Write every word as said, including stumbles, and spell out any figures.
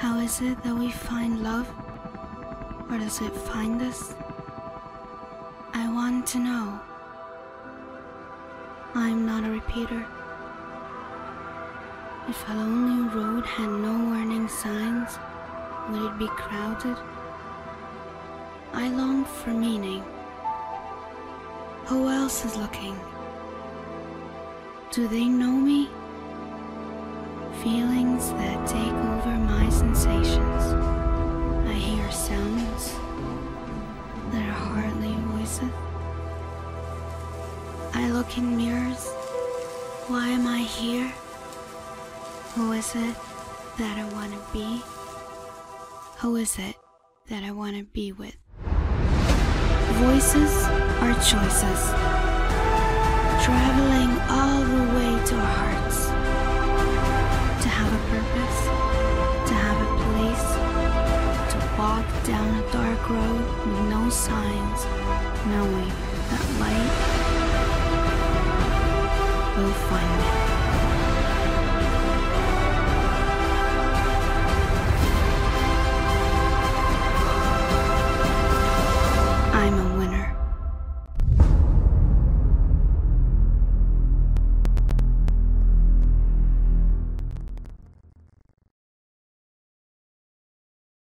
How is it that we find love? Or does it find us? I want to know. I'm not a repeater. If a lonely road had no warning signs, would it be crowded? I long for meaning. Who else is looking? Do they know me? Feelings that take over my sensations. I hear sounds that are hardly voices. I look in mirrors. Why am I here? Who is it that I want to be? Who is it that I want to be with? Voices are choices, traveling all the way to our hearts. To have a purpose, to have a place, to walk down a dark road with no signs, knowing that light will find me.